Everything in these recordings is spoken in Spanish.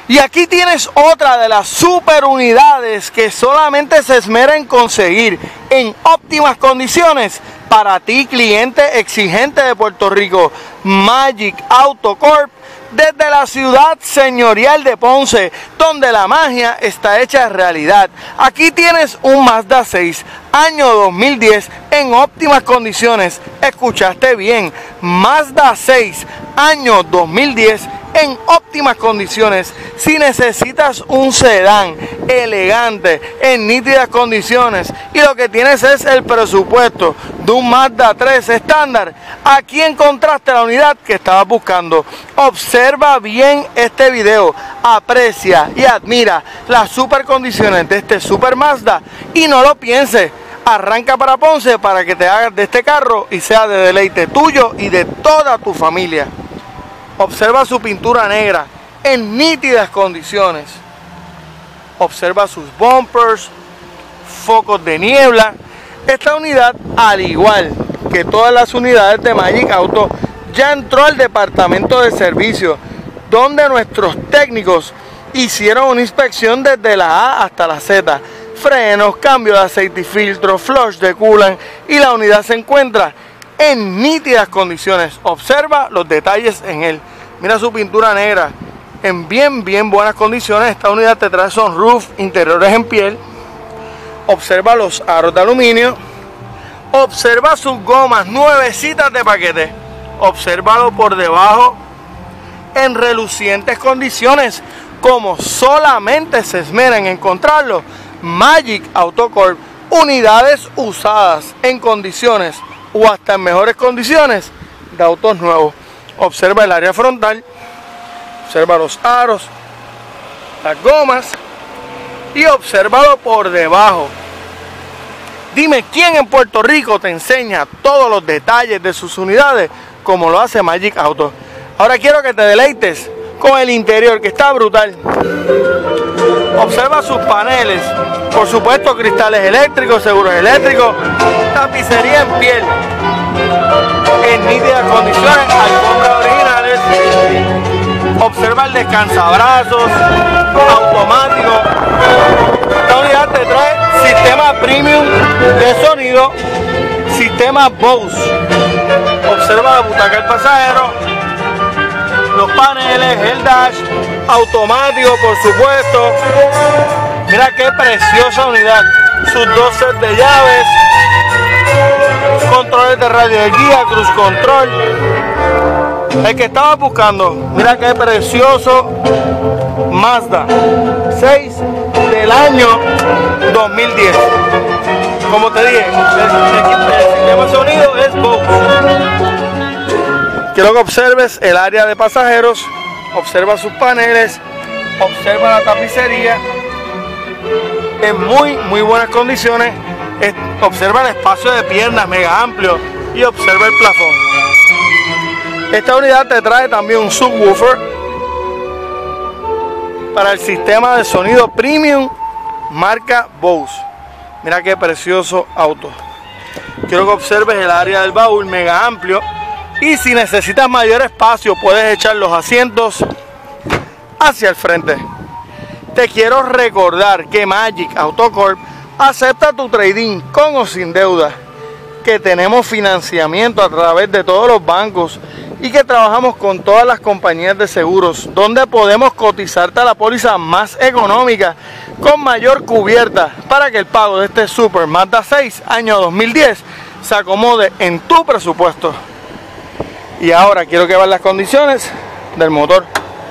Y aquí tienes otra de las super unidades que solamente se esmera en conseguir en óptimas condiciones para ti, cliente exigente de Puerto Rico. Magic Auto Corp, desde la ciudad señorial de Ponce, donde la magia está hecha realidad. Aquí tienes un Mazda 6, año 2010, en óptimas condiciones. Escuchaste bien, Mazda 6, año 2010, en óptimas condiciones. Si necesitas un sedán elegante, en nítidas condiciones, y lo que tienes es el presupuesto de un Mazda 3 estándar, aquí encontraste la unidad que estabas buscando. Observa bien este video, aprecia y admira las super condiciones de este super Mazda y no lo pienses. Arranca para Ponce para que te hagas de este carro y sea de deleite tuyo y de toda tu familia. Observa su pintura negra en nítidas condiciones. Observa sus bumpers, focos de niebla. Esta unidad, al igual que todas las unidades de Magic Auto, ya entró al departamento de servicio, donde nuestros técnicos hicieron una inspección desde la A hasta la Z. Frenos, cambio de aceite y filtro, flush de coolant, y la unidad se encuentra en nítidas condiciones. Observa los detalles en él. Mira su pintura negra en bien buenas condiciones. Esta unidad te trae sunroof, interiores en piel. Observa los aros de aluminio. Observa sus gomas nuevecitas de paquete. Obsérvalo por debajo en relucientes condiciones, como solamente se esmera en encontrarlo Magic Auto Corp. Unidades usadas en condiciones o hasta en mejores condiciones de autos nuevos. Observa el área frontal, observa los aros, las gomas y obsérvalo por debajo. Dime quién en Puerto Rico te enseña todos los detalles de sus unidades como lo hace Magic Auto. Ahora quiero que te deleites con el interior, que está brutal. Observa sus paneles, por supuesto cristales eléctricos, seguros eléctricos, tapicería en piel, en nítidas condiciones, alfombras originales. Observa el descansabrazos automático. Esta unidad te trae sistema premium de sonido, sistema Bose. Observa la butaca del pasajero, los paneles, el dash automático, por supuesto. Mira qué preciosa unidad. Sus dos sets de llaves, controles de radio de guía, cruise control. El que estaba buscando. Mira qué precioso Mazda 6 del año 2010. Como te dije, el sistema de sonido es Bose. Quiero que observes el área de pasajeros. Observa sus paneles, observa la tapicería en muy buenas condiciones. Observa el espacio de piernas mega amplio y observa el plafón. Esta unidad te trae también un subwoofer para el sistema de sonido premium marca Bose. Mira qué precioso auto. Quiero que observes el área del baúl mega amplio. Y si necesitas mayor espacio, puedes echar los asientos hacia el frente. Te quiero recordar que Magic Auto Corp acepta tu trading con o sin deuda, que tenemos financiamiento a través de todos los bancos y que trabajamos con todas las compañías de seguros, donde podemos cotizarte a la póliza más económica con mayor cubierta para que el pago de este Super Mazda 6 año 2010 se acomode en tu presupuesto. Y ahora quiero que veas las condiciones del motor.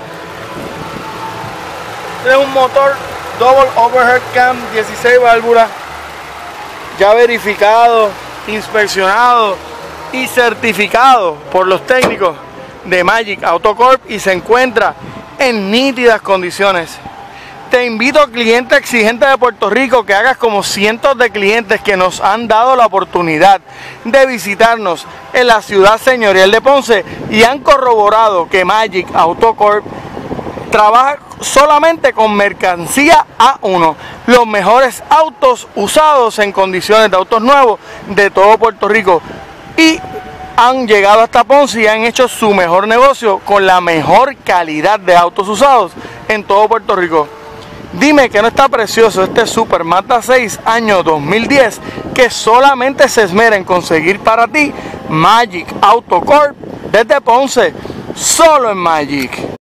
Es un motor Double Overhead Cam 16 válvulas, ya verificado, inspeccionado y certificado por los técnicos de Magic Auto Corp y se encuentra en nítidas condiciones. Te invito, cliente exigente de Puerto Rico, que hagas como cientos de clientes que nos han dado la oportunidad de visitarnos en la ciudad señorial de Ponce y han corroborado que Magic Auto Corp trabaja solamente con mercancía A1, los mejores autos usados en condiciones de autos nuevos de todo Puerto Rico. Y han llegado hasta Ponce y han hecho su mejor negocio con la mejor calidad de autos usados en todo Puerto Rico. Dime que no está precioso este Super Mazda 6 año 2010 que solamente se esmera en conseguir para ti Magic Auto Corp desde Ponce, solo en Magic.